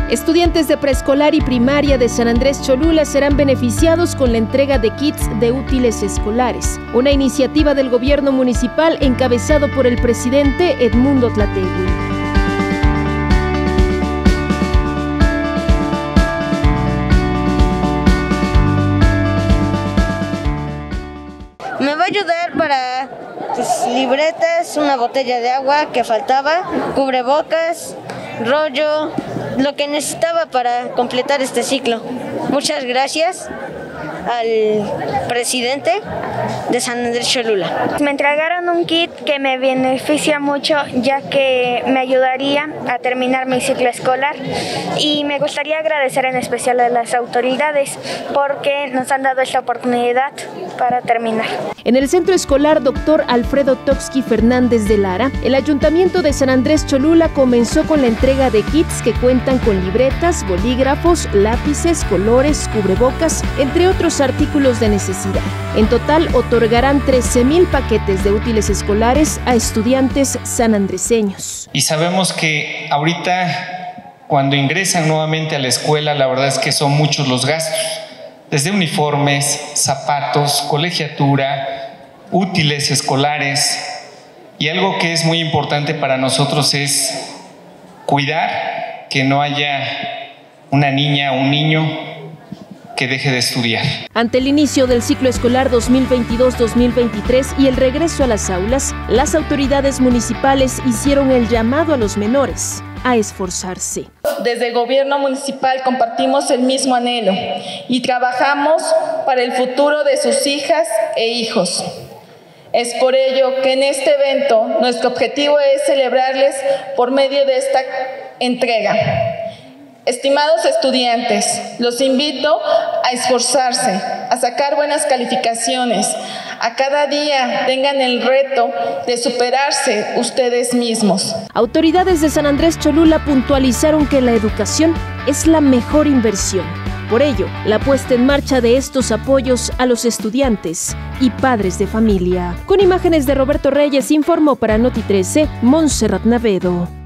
Estudiantes de preescolar y primaria de San Andrés Cholula serán beneficiados con la entrega de kits de útiles escolares, una iniciativa del gobierno municipal encabezado por el presidente Edmundo Tlategui. Me va a ayudar para libretas, una botella de agua que faltaba, cubrebocas, rollo, lo que necesitaba para completar este ciclo. Muchas gracias al presidente de San Andrés Cholula. Me entregaron un kit que me beneficia mucho, ya que me ayudaría a terminar mi ciclo escolar, y me gustaría agradecer en especial a las autoridades porque nos han dado esta oportunidad para terminar. En el centro escolar Dr. Alfredo Toxqui Fernández de Lara, el Ayuntamiento de San Andrés Cholula comenzó con la entrega de kits que cuentan con libretas, bolígrafos, lápices, colores, cubrebocas, entre otros artículos de necesidad. En total, otorgarán 13,000 paquetes de útiles escolares a estudiantes sanandreseños. Y sabemos que ahorita, cuando ingresan nuevamente a la escuela, la verdad es que son muchos los gastos, desde uniformes, zapatos, colegiatura, útiles escolares, y algo que es muy importante para nosotros es cuidar que no haya una niña o un niño que deje de estudiar. Ante el inicio del ciclo escolar 2022-2023 y el regreso a las aulas, las autoridades municipales hicieron el llamado a los menores a esforzarse. Desde el gobierno municipal compartimos el mismo anhelo y trabajamos para el futuro de sus hijas e hijos. Es por ello que en este evento nuestro objetivo es celebrarles por medio de esta entrega. Estimados estudiantes, los invito a esforzarse, a sacar buenas calificaciones, a cada día tengan el reto de superarse ustedes mismos. Autoridades de San Andrés Cholula puntualizaron que la educación es la mejor inversión. Por ello, la puesta en marcha de estos apoyos a los estudiantes y padres de familia. Con imágenes de Roberto Reyes, informó para Noti 13, Montserrat Navedo.